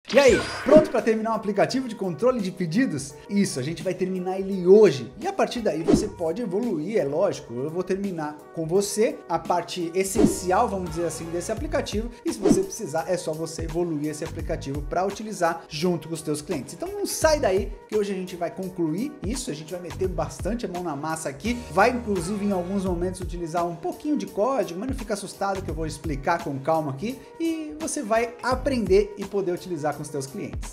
E aí, pronto para terminar um aplicativo de controle de pedidos? Isso, a gente vai terminar ele hoje. E a partir daí você pode evoluir, é lógico. Eu vou terminar com você a parte essencial, vamos dizer assim, desse aplicativo. E se você precisar, é só você evoluir esse aplicativo para utilizar junto com os teus clientes. Então não sai daí, que hoje a gente vai concluir isso. A gente vai meter bastante a mão na massa aqui. Vai, inclusive, em alguns momentos utilizar um pouquinho de código, mas não fica assustado que eu vou explicar com calma aqui. E você vai aprender e poder utilizar com os teus clientes.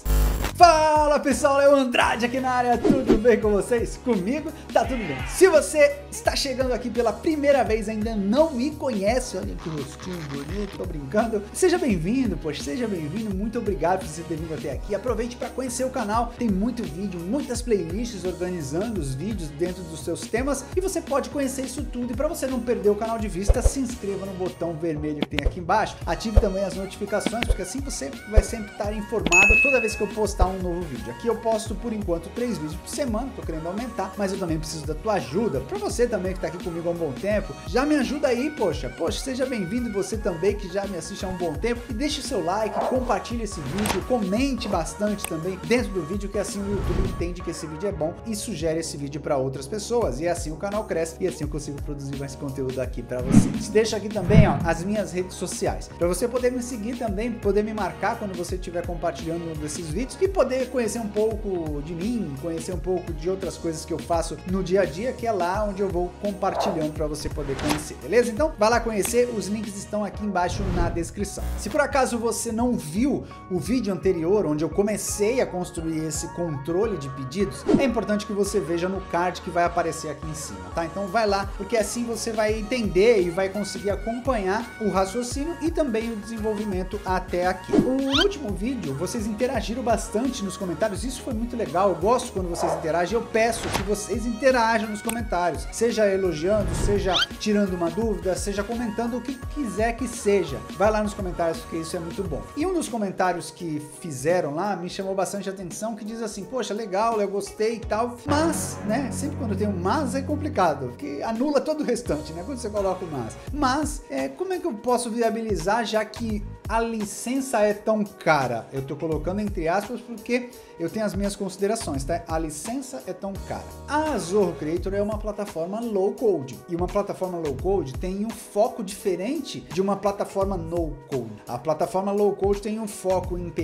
Fala pessoal, Léo Andrade aqui na área, tudo bem com vocês? Comigo tá tudo bem. Se você está chegando aqui pela primeira vez, ainda não me conhece, olha que rostinho bonito, tô brincando, seja bem-vindo, poxa, seja bem-vindo, muito obrigado por você ter vindo até aqui. Aproveite para conhecer o canal, tem muito vídeo, muitas playlists organizando os vídeos dentro dos seus temas e você pode conhecer isso tudo. E para você não perder o canal de vista, se inscreva no botão vermelho que tem aqui embaixo, ative também as notificações, porque assim você vai sempre estar informado toda vez que eu postar um novo vídeo. Aqui eu posto por enquanto 3 vídeos por semana, tô querendo aumentar, mas eu também preciso da tua ajuda. Para você também que tá aqui comigo há um bom tempo, já me ajuda aí, poxa, seja bem-vindo você também que já me assiste há um bom tempo e deixe o seu like, compartilhe esse vídeo, comente bastante também dentro do vídeo, que assim o YouTube entende que esse vídeo é bom e sugere esse vídeo para outras pessoas e assim o canal cresce e assim eu consigo produzir mais conteúdo aqui para vocês. Deixa aqui também, ó, as minhas redes sociais, para você poder me seguir também, poder me marcar quando você estiver compartilhando um desses vídeos e poder conhecer um pouco de mim, conhecer um pouco de outras coisas que eu faço no dia a dia, que é lá onde eu vou compartilhando para você poder conhecer, beleza? Então vai lá conhecer, os links estão aqui embaixo na descrição. Se por acaso você não viu o vídeo anterior, onde eu comecei a construir esse controle de pedidos, é importante que você veja no card que vai aparecer aqui em cima, tá? Então vai lá, porque assim você vai entender e vai conseguir acompanhar o raciocínio e também o desenvolvimento até aqui. No último vídeo, vocês interagiram bastante nos comentários, isso foi muito legal, eu gosto quando vocês interagem, eu peço que vocês interajam nos comentários, seja elogiando, seja tirando uma dúvida, seja comentando o que quiser que seja, vai lá nos comentários porque isso é muito bom. E um dos comentários que fizeram lá me chamou bastante atenção, que diz assim, poxa, legal, eu gostei e tal, mas, né, sempre quando tem um mas é complicado, porque anula todo o restante, né, quando você coloca o mas, como é que eu posso viabilizar já que a licença é tão cara? Eu tô colocando entre aspas porque eu tenho as minhas considerações, tá? A licença é tão cara. A Zorro Creator é uma plataforma low code e uma plataforma low code tem um foco diferente de uma plataforma no code. A plataforma low code tem um foco em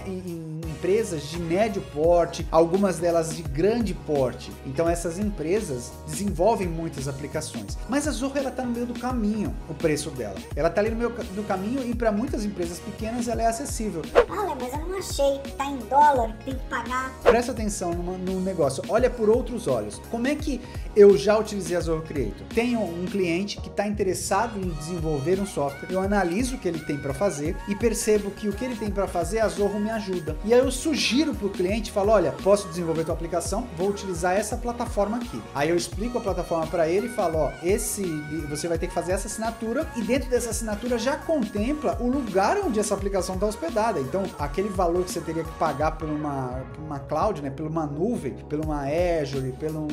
em empresas de médio porte, algumas delas de grande porte. Então essas empresas desenvolvem muitas aplicações. Mas a Zorro, ela tá no meio do caminho, o preço dela. Ela tá ali no meio do caminho e para muitas empresas pequenas ela é acessível. Olha, mas eu não achei, tá em dólar, tem que pagar. Presta atenção no negócio, olha por outros olhos. Como é que eu já utilizei a Zorro Creator? Tenho um cliente que está interessado em desenvolver um software, eu analiso o que ele tem para fazer e percebo que o que ele tem para fazer, a Zorro me ajuda. E aí eu sugiro para o cliente, falo, olha, posso desenvolver tua aplicação, vou utilizar essa plataforma aqui. Aí eu explico a plataforma para ele e falo, ó, você vai ter que fazer essa assinatura e dentro dessa assinatura já contempla o lugar onde essa aplicação está hospedada. Então, aquele valor que você teria que pagar por uma cloud, né, por uma nuvem, por uma Azure, pelo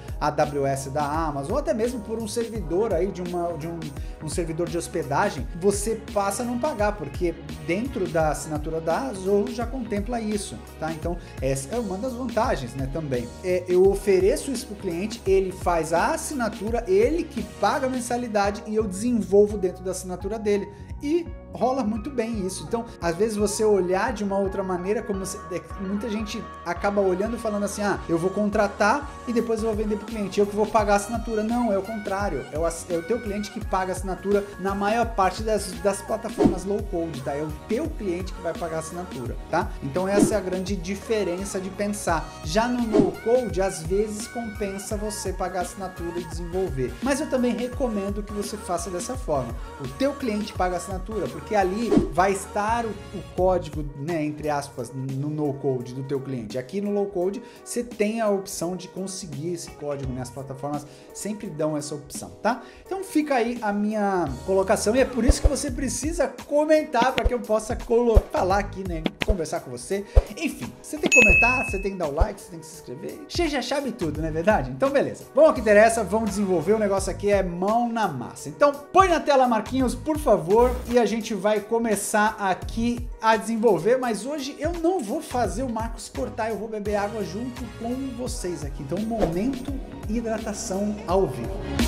AWS da Amazon, ou até mesmo por um servidor aí de um servidor de hospedagem, você passa a não pagar, porque dentro da assinatura da Zorro já contempla isso, tá? Então, essa é uma das vantagens, né, também. Eu ofereço isso para o cliente, ele faz a assinatura, ele que paga a mensalidade e eu desenvolvo dentro da assinatura dele. E rola muito bem isso. Então, às vezes você olhar de uma outra maneira, como muita gente acaba olhando e falando assim, ah, eu vou contratar e depois eu vou vender para o cliente, eu que vou pagar a assinatura. Não, é o contrário, é o teu cliente que paga a assinatura na maior parte das plataformas low code, tá? É o teu cliente que vai pagar a assinatura, tá? Então essa é a grande diferença de pensar. Já no low code, às vezes compensa você pagar a assinatura e desenvolver, mas eu também recomendo que você faça dessa forma. O teu cliente paga a assinatura, porque ali vai estar o código, né, entre aspas, no no-code do teu cliente. Aqui no low-code você tem a opção de conseguir esse código, né? As plataformas sempre dão essa opção, tá? Então fica aí a minha colocação e é por isso que você precisa comentar para que eu possa falar aqui, né, conversar com você. Enfim, você tem que comentar, você tem que dar o like, você tem que se inscrever. Você já sabe tudo, não é verdade? Então beleza. Vamos ao que interessa, vamos desenvolver. O negócio aqui é mão na massa. Então põe na tela, Marquinhos, por favor, e a gente gente vai começar aqui a desenvolver, mas hoje eu não vou fazer o Marcos cortar, eu vou beber água junto com vocês aqui. Então, momento hidratação ao vivo.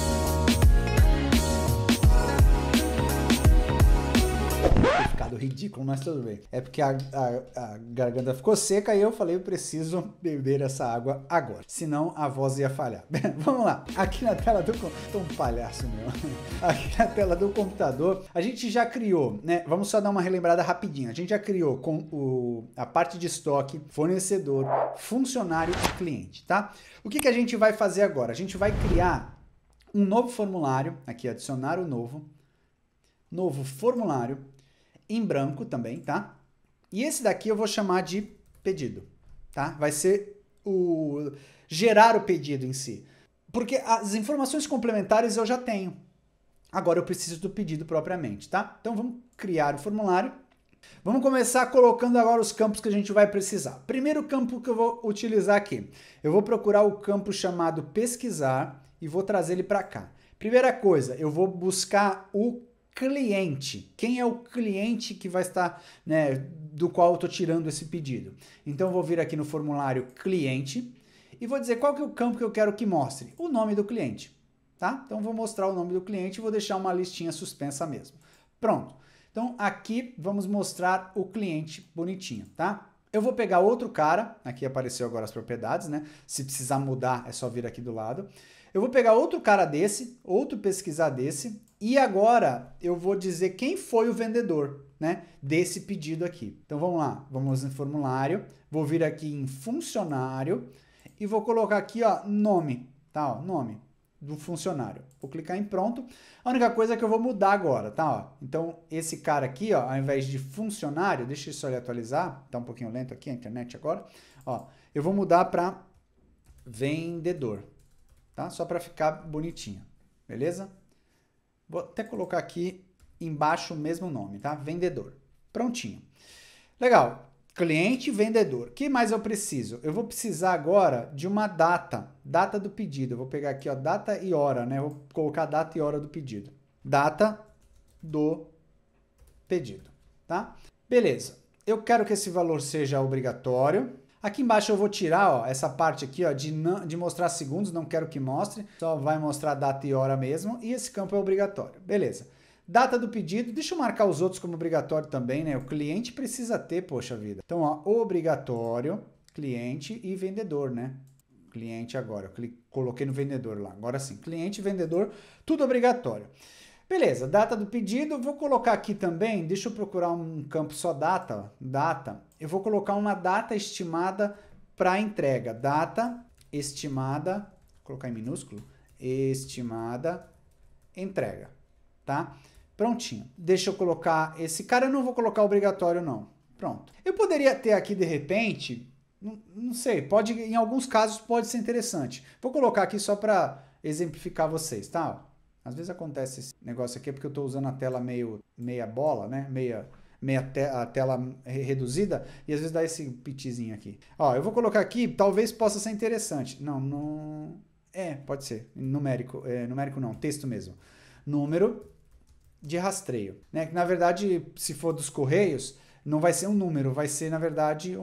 Ficado ridículo, mas tudo bem. É porque a garganta ficou seca e eu falei, eu preciso beber essa água agora. Senão a voz ia falhar. Vamos lá. Aqui na tela do... Tô um palhaço, meu. Aqui na tela do computador, a gente já criou, né? Vamos só dar uma relembrada rapidinho. A gente já criou com a parte de estoque, fornecedor, funcionário e cliente, tá? O que a gente vai fazer agora? A gente vai criar um novo formulário. Aqui, adicionar o novo formulário. Em branco também, tá? E esse daqui eu vou chamar de pedido, tá? Vai ser gerar o pedido em si. Porque as informações complementares eu já tenho. Agora eu preciso do pedido propriamente, tá? Então vamos criar o formulário. Vamos começar colocando agora os campos que a gente vai precisar. Primeiro campo que eu vou utilizar aqui. Eu vou procurar o campo chamado pesquisar e vou trazer ele para cá. Primeira coisa, eu vou buscar o cliente. Quem é o cliente que vai estar, né, do qual eu estou tirando esse pedido? Então, eu vou vir aqui no formulário cliente e vou dizer qual que é o campo que eu quero que mostre. O nome do cliente, tá? Então, vou mostrar o nome do cliente e vou deixar uma listinha suspensa mesmo. Pronto. Então, aqui vamos mostrar o cliente bonitinho, tá? Eu vou pegar outro cara, aqui apareceu agora as propriedades, né? Se precisar mudar, é só vir aqui do lado. Eu vou pegar outro cara desse, outro pesquisar desse, e agora eu vou dizer quem foi o vendedor, né, desse pedido aqui. Então vamos lá, vamos em formulário, vou vir aqui em funcionário e vou colocar aqui, ó, nome, tá, ó, nome do funcionário. Vou clicar em pronto. A única coisa é que eu vou mudar agora, tá, ó. Então esse cara aqui, ó, ao invés de funcionário, deixa eu só ele atualizar, tá um pouquinho lento aqui a internet agora, ó, eu vou mudar para vendedor. Tá? Só para ficar bonitinho, beleza? Vou até colocar aqui embaixo o mesmo nome, tá? Vendedor. Prontinho. Legal. Cliente, vendedor. O que mais eu preciso? Eu vou precisar agora de uma data do pedido. Eu vou pegar aqui, ó, data e hora, né? Eu vou colocar a data e hora do pedido. Data do pedido, tá? Beleza. Eu quero que esse valor seja obrigatório. Aqui embaixo eu vou tirar, ó, essa parte aqui, ó, de mostrar segundos, não quero que mostre, só vai mostrar data e hora mesmo, e esse campo é obrigatório. Beleza. Data do pedido, deixa eu marcar os outros como obrigatório também, né? O cliente precisa ter, poxa vida. Então, ó, obrigatório, cliente e vendedor, né? Cliente agora, eu coloquei no vendedor lá, agora sim. Cliente e vendedor, tudo obrigatório. Beleza, data do pedido, vou colocar aqui também, deixa eu procurar um campo só data, ó, data. Eu vou colocar uma data estimada para entrega. Data estimada, vou colocar em minúsculo, estimada entrega, tá? Prontinho. Deixa eu colocar esse cara, eu não vou colocar obrigatório não. Pronto. Eu poderia ter aqui de repente, não sei, pode, em alguns casos pode ser interessante. Vou colocar aqui só para exemplificar vocês, tá? Às vezes acontece esse negócio aqui porque eu estou usando a tela meia bola, né? A tela reduzida, e às vezes dá esse pitizinho aqui. Ó, eu vou colocar aqui, talvez possa ser interessante. Não. Pode ser. Numérico. Numérico não, texto mesmo. Número de rastreio. Né? Que na verdade, se for dos Correios, não vai ser um número, vai ser, na verdade,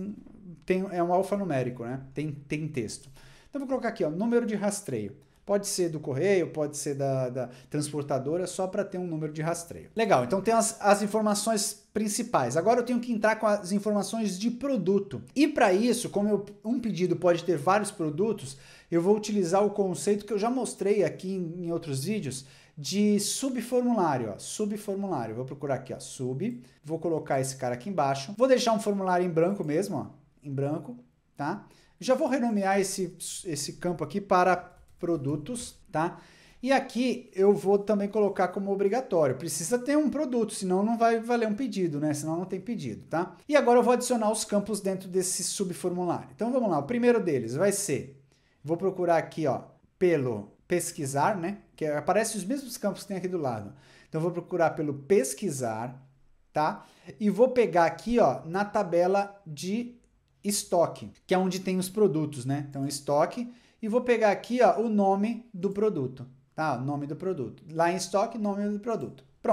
é um alfanumérico, né? Tem texto. Então, eu vou colocar aqui, ó, número de rastreio. Pode ser do correio, pode ser da transportadora, só para ter um número de rastreio. Legal, então tem as informações principais. Agora eu tenho que entrar com as informações de produto. E para isso, como um pedido pode ter vários produtos, eu vou utilizar o conceito que eu já mostrei aqui em outros vídeos, de subformulário, ó, subformulário. Vou procurar aqui, ó, vou colocar esse cara aqui embaixo. Vou deixar um formulário em branco mesmo, ó, em branco, tá? Já vou renomear esse campo aqui para produtos, tá? E aqui eu vou também colocar como obrigatório. Precisa ter um produto, senão não vai valer um pedido, né? Senão não tem pedido, tá? E agora eu vou adicionar os campos dentro desse subformulário. Então vamos lá, o primeiro deles vai ser, vou procurar aqui, ó, pelo pesquisar, né? Que aparece os mesmos campos que tem aqui do lado. Então eu vou procurar pelo pesquisar, tá? E vou pegar aqui, ó, na tabela de estoque, que é onde tem os produtos, né? Então estoque. E vou pegar aqui, ó, o nome do produto, tá? O nome do produto. Lá em estoque, nome do produto. Pronto.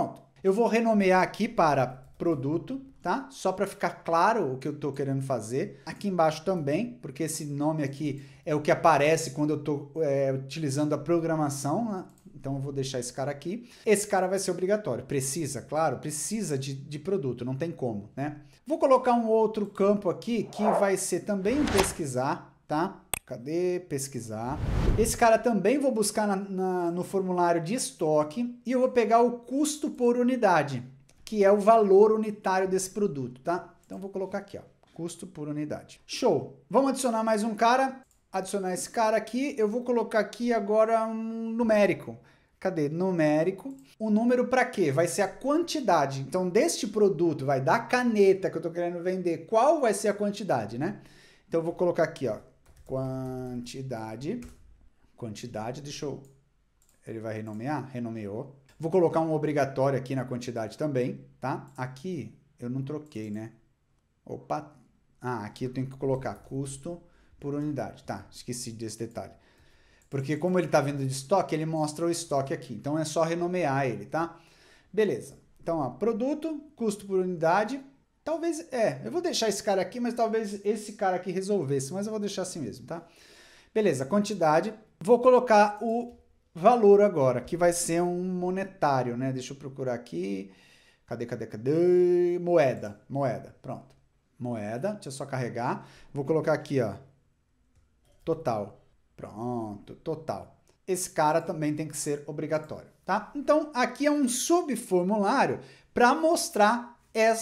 Eu vou renomear aqui para produto, tá? Só para ficar claro o que eu estou querendo fazer. Aqui embaixo também, porque esse nome aqui é o que aparece quando eu estou utilizando a programação, né? Então eu vou deixar esse cara aqui. Esse cara vai ser obrigatório. Precisa, claro, precisa de produto, não tem como, né? Vou colocar um outro campo aqui que vai ser também um pesquisar, tá? Cadê? Pesquisar. Esse cara também vou buscar no formulário de estoque e eu vou pegar o custo por unidade, que é o valor unitário desse produto, tá? Então vou colocar aqui, ó, custo por unidade. Show! Vamos adicionar mais um cara. Adicionar esse cara aqui. Eu vou colocar aqui agora um numérico. Cadê? Numérico. O número para quê? Vai ser a quantidade. Então, deste produto, vai da caneta que eu estou querendo vender, qual vai ser a quantidade, né? Então, eu vou colocar aqui, ó, quantidade, deixa eu... Ele vai renomear? Renomeou. Vou colocar um obrigatório aqui na quantidade também, tá? Aqui, eu não troquei, né? Opa! Ah, aqui eu tenho que colocar custo por unidade. Tá, esqueci desse detalhe. Porque como ele está vendo de estoque, ele mostra o estoque aqui. Então, é só renomear ele, tá? Beleza. Então, ó, produto, custo por unidade. Talvez, eu vou deixar esse cara aqui, mas talvez esse cara aqui resolvesse. Mas eu vou deixar assim mesmo, tá? Beleza, quantidade. Vou colocar o valor agora, que vai ser um monetário, né? Deixa eu procurar aqui. Cadê? Moeda. Pronto. Moeda. Deixa eu só carregar. Vou colocar aqui, ó. Total. Pronto, total. Esse cara também tem que ser obrigatório, tá? Então, aqui é um subformulário para mostrar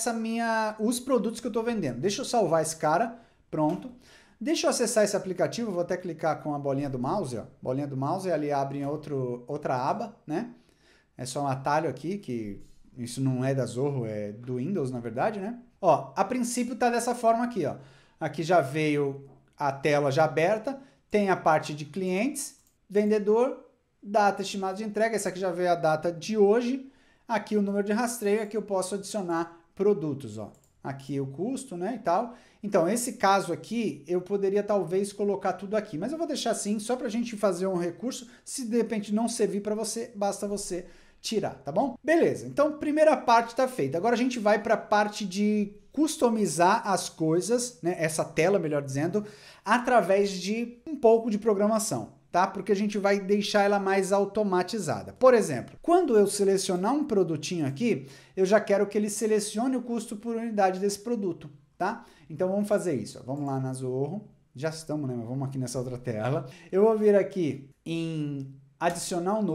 os produtos que eu estou vendendo. Deixa eu salvar esse cara, pronto. Deixa eu acessar esse aplicativo, vou até clicar com a bolinha do mouse, ó. Bolinha do mouse, e ali abre em outra aba, né? É só um atalho aqui, que isso não é da Zorro, é do Windows, na verdade, né? Ó, a princípio tá dessa forma aqui, ó. Aqui já veio a tela já aberta, tem a parte de clientes, vendedor, data estimada de entrega, essa aqui já veio a data de hoje, aqui o número de rastreio, aqui eu posso adicionar produtos, ó. Aqui o custo, né, e tal. Então, esse caso aqui, eu poderia talvez colocar tudo aqui, mas eu vou deixar assim, só para a gente fazer um recurso, se de repente não servir para você, basta você tirar, tá bom? Beleza, então primeira parte está feita. Agora a gente vai para a parte de customizar as coisas, né, essa tela, melhor dizendo, através de um pouco de programação, tá? Porque a gente vai deixar ela mais automatizada. Por exemplo, quando eu selecionar um produtinho aqui, eu já quero que ele selecione o custo por unidade desse produto, tá? Então vamos fazer isso, ó. Vamos lá na Zorro, já estamos, né? Mas vamos aqui nessa outra tela. Eu vou vir aqui em adicionar um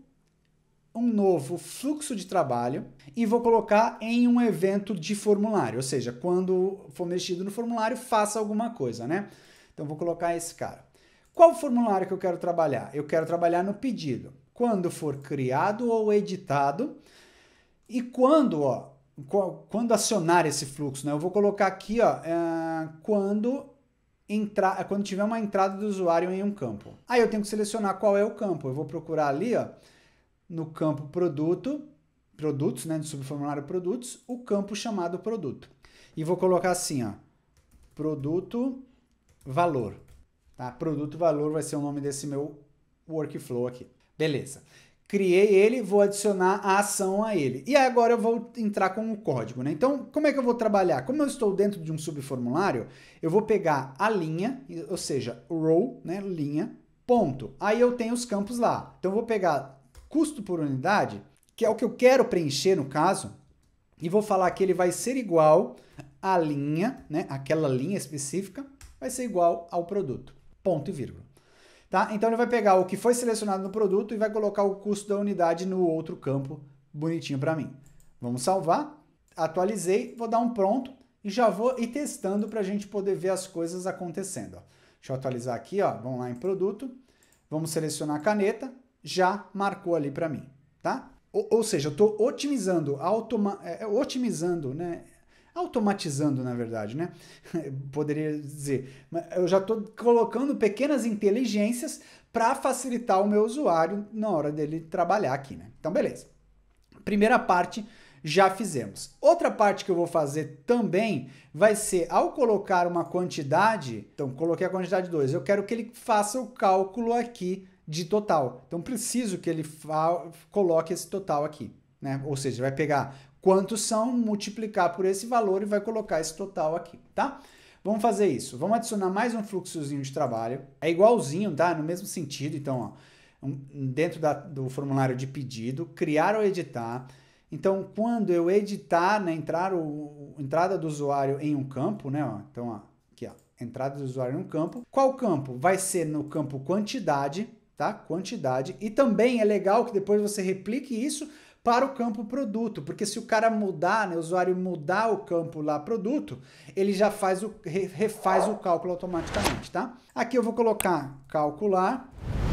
novo fluxo de trabalho e vou colocar em um evento de formulário, ou seja, quando for mexido no formulário, faça alguma coisa, né? Então vou colocar esse cara. Qual formulário que eu quero trabalhar? Eu quero trabalhar no pedido. Quando for criado ou editado e quando acionar esse fluxo, né? Eu vou colocar aqui, ó, quando tiver uma entrada do usuário em um campo. Aí eu tenho que selecionar qual é o campo. Eu vou procurar ali, ó, no campo produtos, né, no subformulário produtos, o campo chamado produto. E vou colocar assim, ó, produto valor, tá? Produto valor vai ser o nome desse meu workflow aqui. Beleza. Criei ele, vou adicionar a ação a ele. E agora eu vou entrar com o código, né? Então, como é que eu vou trabalhar? Como eu estou dentro de um subformulário, eu vou pegar a linha, ou seja, row, né, linha, ponto. Aí eu tenho os campos lá. Então, eu vou pegar custo por unidade, que é o que eu quero preencher no caso, e vou falar que ele vai ser igual à linha, né? Aquela linha específica vai ser igual ao produto, ponto e vírgula. Tá? Então ele vai pegar o que foi selecionado no produto e vai colocar o custo da unidade no outro campo bonitinho para mim. Vamos salvar, atualizei, vou dar um pronto e já vou ir testando para a gente poder ver as coisas acontecendo. Ó. Deixa eu atualizar aqui, ó. Vamos lá em produto, vamos selecionar a caneta, já marcou ali para mim, tá? Ou seja, eu estou otimizando, né? Automatizando, na verdade, né? Poderia dizer. Eu já estou colocando pequenas inteligências para facilitar o meu usuário na hora dele trabalhar aqui, né? Então, beleza. Primeira parte já fizemos. Outra parte que eu vou fazer também vai ser, ao colocar uma quantidade, então coloquei a quantidade 2, eu quero que ele faça o cálculo aqui de total. Então, preciso que ele coloque esse total aqui, né? Ou seja, vai pegar quantos são, multiplicar por esse valor e vai colocar esse total aqui, tá? Vamos fazer isso. Vamos adicionar mais um fluxozinho de trabalho. É igualzinho, tá? No mesmo sentido. Então, ó, dentro do formulário de pedido, criar ou editar. Então, quando eu editar, né, entrada do usuário em um campo, né? Ó, então, ó, aqui, ó, entrada do usuário em um campo. Qual campo? Vai ser no campo quantidade, tá? Quantidade. E também é legal que depois você replique isso para o campo produto, porque se o cara mudar, né, o usuário mudar o campo lá produto, ele já refaz o cálculo automaticamente, tá? Aqui eu vou colocar calcular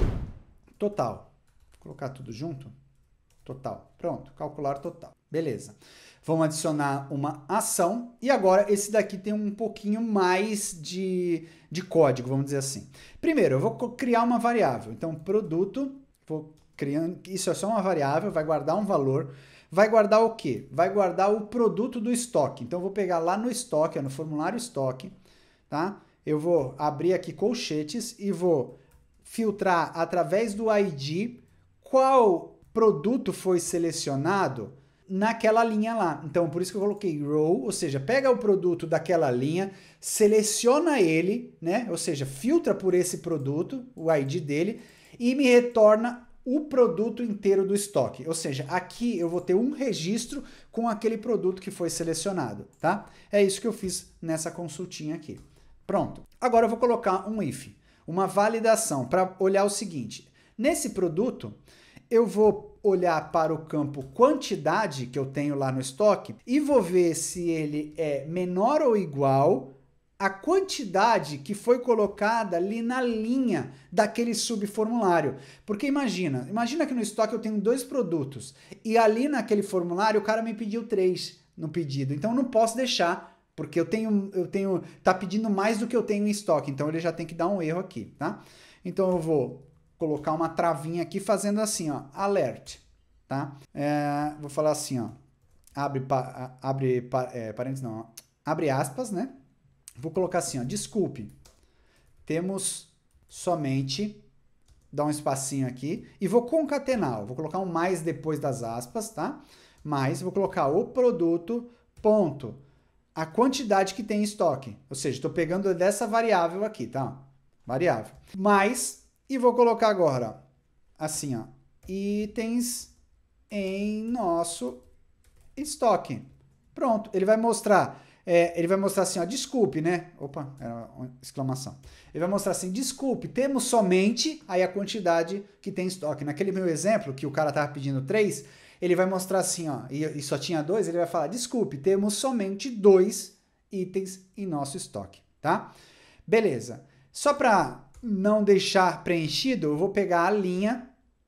total. Vou colocar tudo junto. Total. Pronto, calcular total. Beleza. Vamos adicionar uma ação e agora esse daqui tem um pouquinho mais de código, vamos dizer assim. Primeiro, eu vou criar uma variável. Então, produto, vou criando, isso é só uma variável, vai guardar um valor. Vai guardar o quê? Vai guardar o produto do estoque. Então, eu vou pegar lá no estoque, no formulário estoque, tá? Eu vou abrir aqui colchetes e vou filtrar através do ID qual produto foi selecionado naquela linha lá. Então, por isso que eu coloquei row, ou seja, pega o produto daquela linha, seleciona ele, né? Ou seja, filtra por esse produto, o ID dele, e me retorna o produto inteiro do estoque. Ou seja, aqui eu vou ter um registro com aquele produto que foi selecionado, tá? É isso que eu fiz nessa consultinha aqui. Pronto. Agora eu vou colocar um if, uma validação, para olhar o seguinte. Nesse produto, eu vou olhar para o campo quantidade que eu tenho lá no estoque e vou ver se ele é menor ou igual à quantidade que foi colocada ali na linha daquele subformulário. Porque imagina que no estoque eu tenho 2 produtos e ali naquele formulário o cara me pediu 3 no pedido. Então eu não posso deixar, porque tá pedindo mais do que eu tenho em estoque, então ele já tem que dar um erro aqui, tá? Então eu vou colocar uma travinha aqui fazendo assim, ó, alert, tá? Vou falar assim, ó, parênteses não, ó, abre aspas, né? Vou colocar assim, ó, desculpe, temos somente, dá um espacinho aqui, e vou concatenar, vou colocar um mais depois das aspas, tá? Mais, vou colocar o produto, ponto, a quantidade que tem em estoque, ou seja, estou pegando dessa variável aqui, tá? Variável, mais, e vou colocar agora, assim, ó, itens em nosso estoque. Pronto, ele vai mostrar assim, ó, desculpe, né? Opa, era uma exclamação. Ele vai mostrar assim, desculpe, temos somente, aí a quantidade que tem em estoque. Naquele meu exemplo, que o cara tava pedindo 3, ele vai mostrar assim, ó, e só tinha 2, ele vai falar, desculpe, temos somente 2 itens em nosso estoque, tá? Beleza. Só para não deixar preenchido, eu vou pegar a linha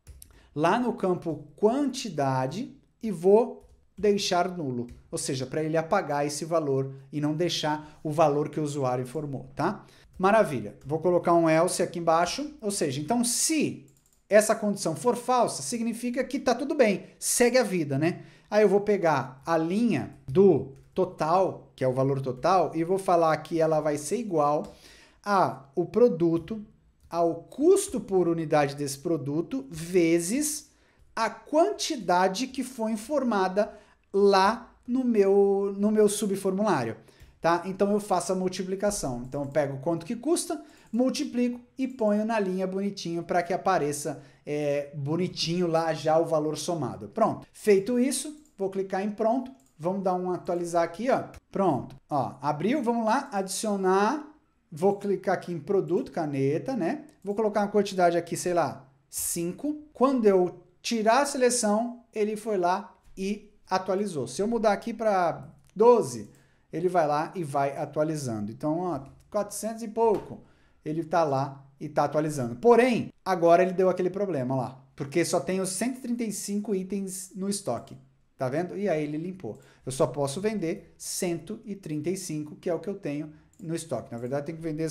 lá no campo quantidade e vou deixar nulo, ou seja, para ele apagar esse valor e não deixar o valor que o usuário informou, tá? Maravilha. Vou colocar um else aqui embaixo, ou seja, então se essa condição for falsa, significa que tá tudo bem, segue a vida, né? Aí eu vou pegar a linha do total, que é o valor total, e vou falar que ela vai ser igual ao produto, ao custo por unidade desse produto, vezes a quantidade que foi informada lá no meu subformulário, tá? Então eu faço a multiplicação. Então eu pego quanto que custa, multiplico e ponho na linha bonitinho para que apareça bonitinho lá já o valor somado. Pronto. Feito isso, vou clicar em pronto. Vamos dar um atualizar aqui, ó. Pronto. Ó, abriu, vamos lá, adicionar. Vou clicar aqui em produto, caneta, né? Vou colocar uma quantidade aqui, sei lá, 5. Quando eu tirar a seleção, ele foi lá e atualizou. Se eu mudar aqui para 12, ele vai lá e vai atualizando. Então, ó, 400 e pouco, ele está lá e está atualizando. Porém, agora ele deu aquele problema lá, porque só tenho 135 itens no estoque. Tá vendo? E aí ele limpou. Eu só posso vender 135, que é o que eu tenho no estoque. Na verdade, tem que vender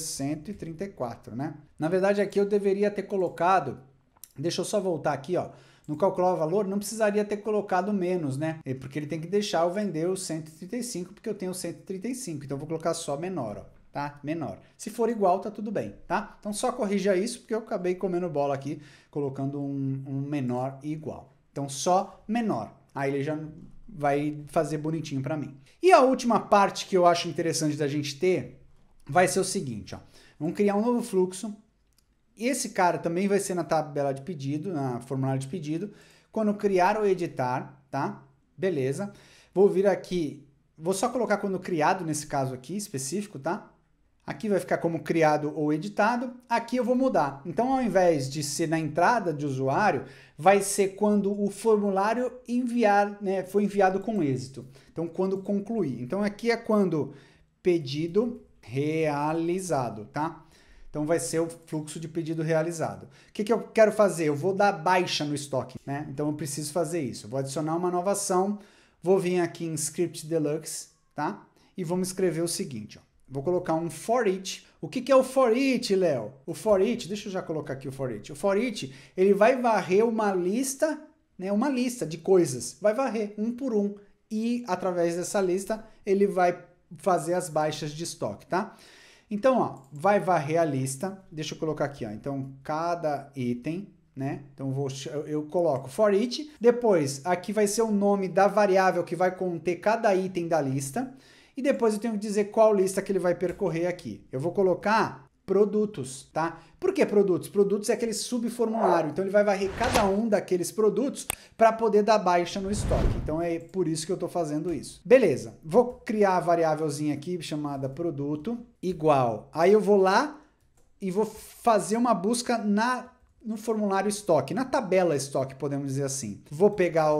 134, né? Na verdade, aqui eu deveria ter colocado, deixa eu só voltar aqui, ó, no calcular o valor, não precisaria ter colocado menos, né? Porque ele tem que deixar eu vender os 135, porque eu tenho 135, então eu vou colocar só menor, ó, tá? Menor. Se for igual, tá tudo bem, tá? Então só corrija isso, porque eu acabei comendo bola aqui, colocando um menor e igual. Então só menor. Aí ele já vai fazer bonitinho para mim. E a última parte que eu acho interessante da gente ter vai ser o seguinte, ó. Vamos criar um novo fluxo. Esse cara também vai ser na tabela de pedido, na formulário de pedido. Quando criar ou editar, tá? Beleza. Vou vir aqui, vou só colocar quando criado nesse caso aqui específico, tá? Aqui vai ficar como criado ou editado. Aqui eu vou mudar. Então, ao invés de ser na entrada de usuário, vai ser quando o formulário foi enviado com êxito. Então, quando concluir. Então, aqui é quando pedido realizado, tá? Então, vai ser o fluxo de pedido realizado. O que eu quero fazer? Eu vou dar baixa no estoque, né? Então, eu preciso fazer isso. Eu vou adicionar uma nova ação. Vou vir aqui em Script Deluxe, tá? E vamos escrever o seguinte, ó. Vou colocar um for each. O que é o for each, Léo? O for each, deixa eu já colocar aqui o for each. O for each, ele vai varrer uma lista, né, uma lista de coisas. Vai varrer um por um. E, através dessa lista, ele vai fazer as baixas de estoque, tá? Então, ó, vai varrer a lista. Deixa eu colocar aqui, ó. Então, cada item, né? Então, eu coloco for each. Depois, aqui vai ser o nome da variável que vai conter cada item da lista. E depois eu tenho que dizer qual lista que ele vai percorrer aqui. Eu vou colocar produtos, tá? Por que produtos? Produtos é aquele subformulário. Então, ele vai varrer cada um daqueles produtos para poder dar baixa no estoque. Então, é por isso que eu estou fazendo isso. Beleza. Vou criar a variávelzinha aqui chamada produto igual. Aí eu vou lá e vou fazer uma busca no formulário estoque, na tabela estoque, podemos dizer assim. Vou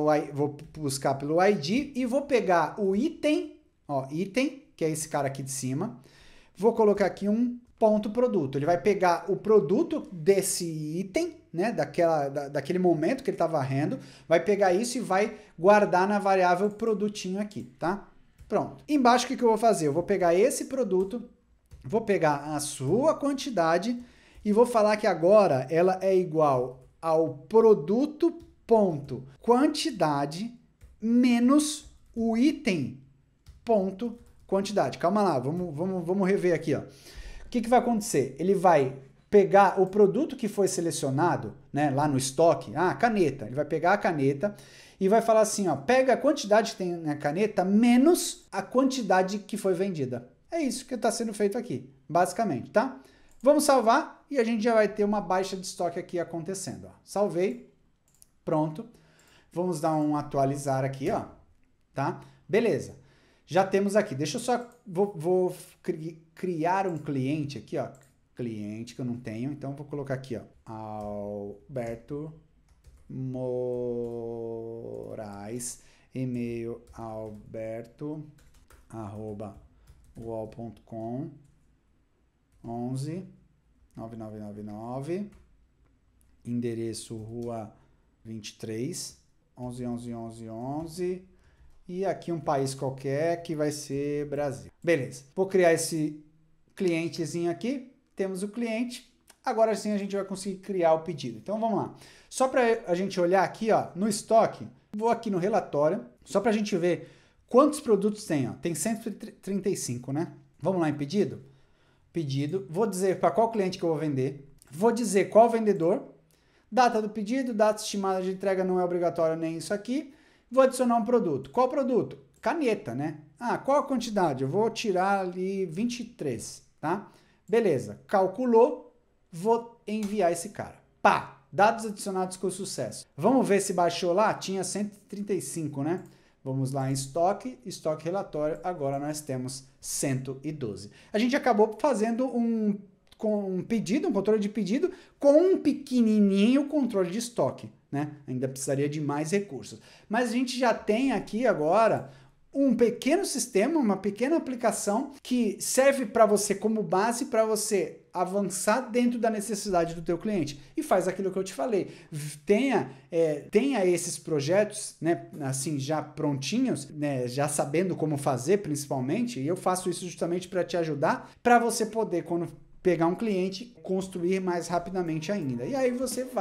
buscar pelo ID e vou pegar o item, ó, item, que é esse cara aqui de cima. Vou colocar aqui um ponto produto. Ele vai pegar o produto desse item, né, daquele momento que ele está varrendo, vai pegar isso e vai guardar na variável produtinho aqui, tá? Pronto. Embaixo, o que eu vou fazer? Eu vou pegar esse produto, vou pegar a sua quantidade e vou falar que agora ela é igual ao produto ponto quantidade menos o item ponto quantidade. Calma lá, vamos rever aqui, ó. O que vai acontecer? Ele vai pegar o produto que foi selecionado, né, lá no estoque, caneta. Ele vai pegar a caneta e vai falar assim, ó, pega a quantidade que tem na caneta menos a quantidade que foi vendida. É isso que está sendo feito aqui, basicamente, tá? Vamos salvar e a gente já vai ter uma baixa de estoque aqui acontecendo, ó. Salvei, pronto. Vamos dar um atualizar aqui, ó, tá? Beleza. Já temos aqui, deixa eu só, vou criar um cliente aqui, ó, cliente que eu não tenho, então vou colocar aqui, ó, Alberto Moraes, e-mail alberto@uol.com 11 9999, endereço Rua 23 11 e aqui um país qualquer que vai ser Brasil. Beleza, vou criar esse clientezinho aqui, temos o cliente, agora sim a gente vai conseguir criar o pedido. Então vamos lá, só para a gente olhar aqui, ó, no estoque, vou aqui no relatório, só para a gente ver quantos produtos tem, ó, tem 135, né? Vamos lá em pedido? Pedido, vou dizer para qual cliente que eu vou vender, vou dizer qual vendedor, data do pedido, data estimada de entrega não é obrigatório nem isso aqui, vou adicionar um produto. Qual produto? Caneta, né? Qual a quantidade? Eu vou tirar ali 23, tá? Beleza, calculou, vou enviar esse cara. Pá, dados adicionados com sucesso. Vamos ver se baixou lá? Tinha 135, né? Vamos lá em estoque relatório, agora nós temos 112. A gente acabou fazendo um pedido, um controle de pedido, com um pequenininho controle de estoque, né? Ainda precisaria de mais recursos. Mas a gente já tem aqui agora um pequeno sistema, uma pequena aplicação que serve para você como base para você avançar dentro da necessidade do teu cliente e faz aquilo que eu te falei. Tenha esses projetos, né, assim, já prontinhos, né, já sabendo como fazer principalmente, e eu faço isso justamente para te ajudar, para você poder, quando pegar um cliente, construir mais rapidamente ainda. E aí você vai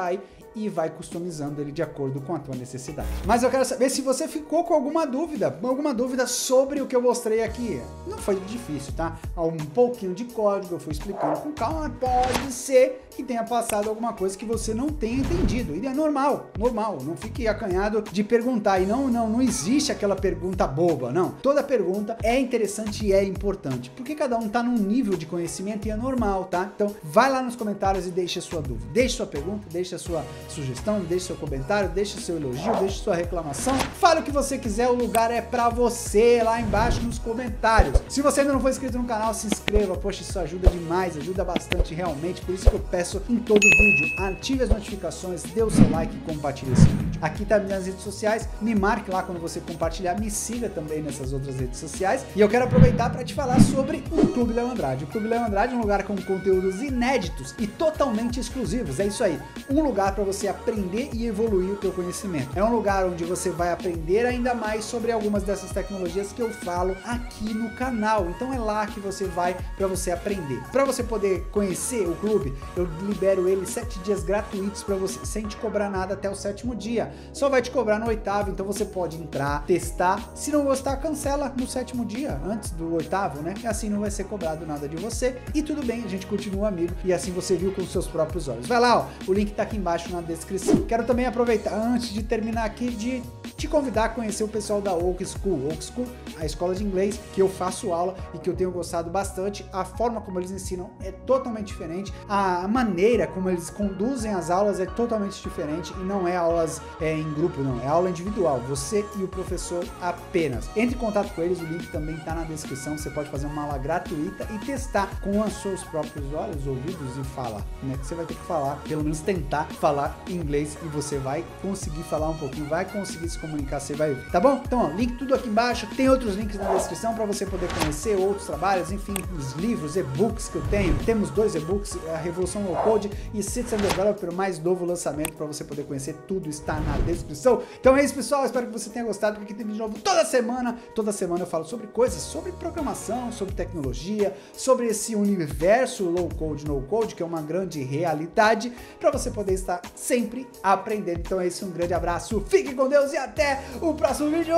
e vai customizando ele de acordo com a tua necessidade. Mas eu quero saber se você ficou com alguma dúvida sobre o que eu mostrei aqui. Não foi difícil, tá? Um pouquinho de código eu fui explicando com calma, pode ser que tenha passado alguma coisa que você não tenha entendido. E é normal, não fique acanhado de perguntar. E não existe aquela pergunta boba, não. Toda pergunta é interessante e é importante, porque cada um tá num nível de conhecimento e é normal, tá? Então, vai lá nos comentários e deixa a sua dúvida, deixa sua pergunta, deixa a sua sugestão, deixa seu comentário, deixa seu elogio, deixa sua reclamação, fale o que você quiser, o lugar é pra você, lá embaixo nos comentários. Se você ainda não for inscrito no canal, se inscreva, poxa, isso ajuda demais, ajuda bastante realmente, por isso que eu peço em todo vídeo, ative as notificações, dê o seu like e compartilhe esse vídeo. Aqui tá minhas redes sociais, me marque lá quando você compartilhar, me siga também nessas outras redes sociais, e eu quero aproveitar para te falar sobre o Clube Léo Andrade. O Clube Léo Andrade é um lugar com conteúdos inéditos e totalmente exclusivos, é isso aí, um lugar para você aprender e evoluir o teu conhecimento. É um lugar onde você vai aprender ainda mais sobre algumas dessas tecnologias que eu falo aqui no canal, então é lá que você vai para você aprender. Para você poder conhecer o clube, eu libero ele 7 dias gratuitos para você, sem te cobrar nada até o 7º dia, só vai te cobrar no 8º, então você pode entrar, testar, se não gostar, cancela no 7º dia, antes do 8º, né? E assim não vai ser cobrado nada de você, e tudo bem, a gente continua amigo, e assim você viu com os seus próprios olhos. Vai lá, ó, o link tá aqui embaixo na descrição. Quero também aproveitar, antes de terminar aqui, de te convidar a conhecer o pessoal da Oak School. Oak School, a escola de inglês que eu faço aula e que eu tenho gostado bastante. A forma como eles ensinam é totalmente diferente, a maneira como eles conduzem as aulas é totalmente diferente, e não é aulas em grupo, não, é aula individual, você e o professor apenas. Entre em contato com eles, o link também tá na descrição, você pode fazer uma aula gratuita e testar com os seus próprios olhos, ouvidos e falar, né? Você vai ter que falar, pelo menos tentar falar inglês, e você vai conseguir falar um pouquinho, vai conseguir se comunicar, você vai ver, tá bom? Então, ó, link tudo aqui embaixo, tem outros links na descrição para você poder conhecer outros trabalhos, enfim, os livros, e-books que eu tenho. Temos 2 e-books, a Revolução Low Code e Citizen Developer, o mais novo lançamento, para você poder conhecer, tudo está na descrição. Então é isso, pessoal, espero que você tenha gostado, porque tem vídeo novo toda semana eu falo sobre coisas, sobre programação, sobre tecnologia, sobre esse universo low code, no code, que é uma grande realidade, para você poder estar sempre aprendendo. Então é isso, um grande abraço, fique com Deus e até o próximo vídeo.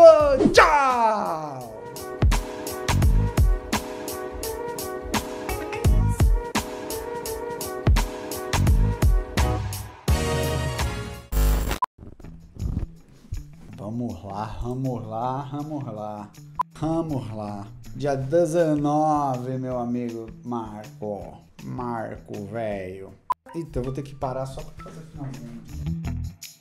Tchau! Vamos lá. Dia 19, meu amigo Marco, velho. Então eu vou ter que parar só pra fazer finalmente.